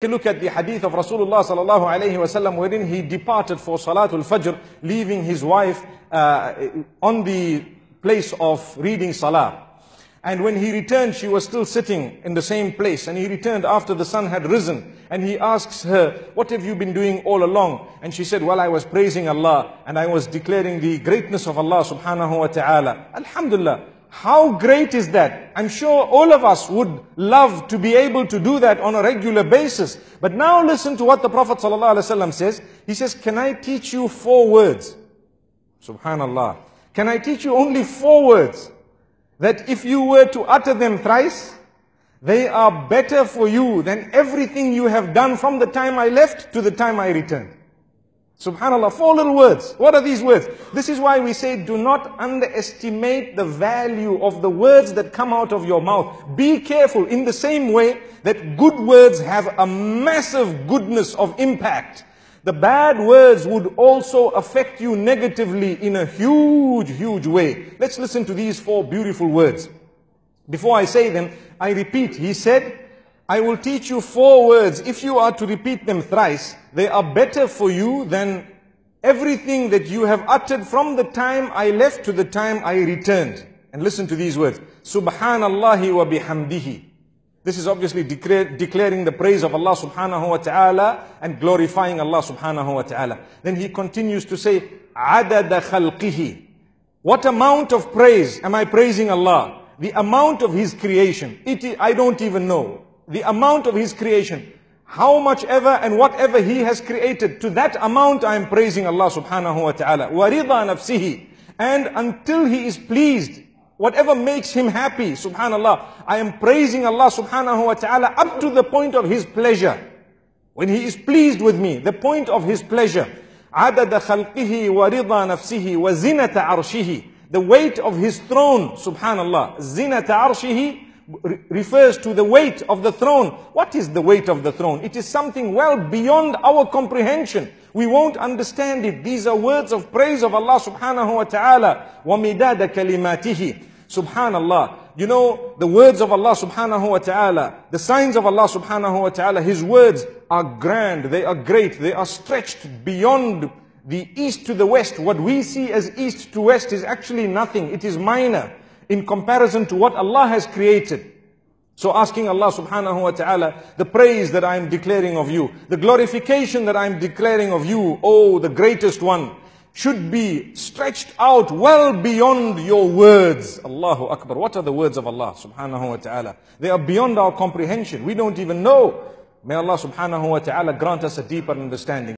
Look at the hadith of Rasulullah sallallahu alayhi wasallam, wherein he departed for Salatul Fajr, leaving his wife on the place of reading Salah. And when he returned, she was still sitting in the same place. And he returned after the sun had risen. And he asks her, what have you been doing all along? And she said, well, I was praising Allah and I was declaring the greatness of Allah subhanahu wa ta'ala. Alhamdulillah. How great is that? I'm sure all of us would love to be able to do that on a regular basis. But now listen to what the Prophet ﷺ says. He says, can I teach you 4 words? Subhanallah. Can I teach you only 4 words? That if you were to utter them thrice, they are better for you than everything you have done from the time I left to the time I returned. Subhanallah, 4 little words. What are these words? This is why we say, do not underestimate the value of the words that come out of your mouth. Be careful in the same way that good words have a massive goodness of impact. The bad words would also affect you negatively in a huge, huge way. Let's listen to these 4 beautiful words. Before I say them, I repeat, he said, I will teach you 4 words. If you are to repeat them thrice, they are better for you than everything that you have uttered from the time I left to the time I returned. And listen to these words. Subhanallahi wa bihamdihi. This is obviously declaring the praise of Allah subhanahu wa ta'ala and glorifying Allah subhanahu wa ta'ala. Then he continues to say, Adada khalqihi. What amount of praise am I praising Allah? The amount of His creation. I don't even know. The amount of His creation, how much ever and whatever He has created, to that amount I am praising Allah subhanahu wa ta'ala. وَرِضَى نَفْسِهِ. And until He is pleased, whatever makes Him happy, subhanallah, I am praising Allah subhanahu wa ta'ala up to the point of His pleasure. When He is pleased with me, the point of His pleasure. عَدَدَ خَلْقِهِ وَرِضَى نَفْسِهِ وَزِنَةَ عَرْشِهِ. The weight of His throne, subhanallah. زِنَةَ عَرْشِهِ refers to the weight of the throne. What is the weight of the throne? It is something well beyond our comprehension. We won't understand it. These are words of praise of Allah subhanahu wa ta'ala. وَمِدَادَ كَلِمَاتِهِ. Subhanallah. You know, the words of Allah subhanahu wa ta'ala, the signs of Allah subhanahu wa ta'ala, His words are grand, they are great, they are stretched beyond the east to the west. What we see as east to west is actually nothing. It is minor in comparison to what Allah has created. So asking Allah subhanahu wa ta'ala, the praise that I am declaring of you, the glorification that I am declaring of you, oh, the greatest one, should be stretched out well beyond your words. Allahu Akbar. What are the words of Allah subhanahu wa ta'ala? They are beyond our comprehension. We don't even know. May Allah subhanahu wa ta'ala grant us a deeper understanding.